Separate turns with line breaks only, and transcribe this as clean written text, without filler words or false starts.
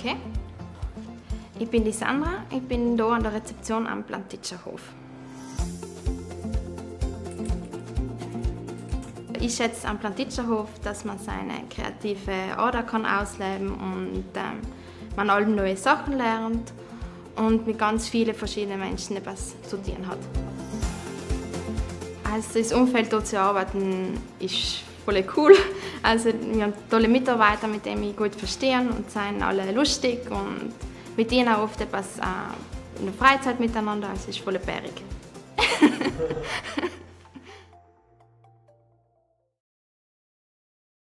Okay. Ich bin die Sandra, ich bin hier an der Rezeption am Plantitscherhof. Ich schätze am Plantitscherhof, dass man seine kreative Ader ausleben kann und man alle neue Sachen lernt und mit ganz vielen verschiedenen Menschen etwas zu tun hat. Also das Umfeld dort zu arbeiten ist voll cool. Also wir haben tolle Mitarbeiter, mit denen ich gut verstehe und sind alle lustig und mit ihnen auch oft etwas in der Freizeit miteinander. Also es ist voll bärig.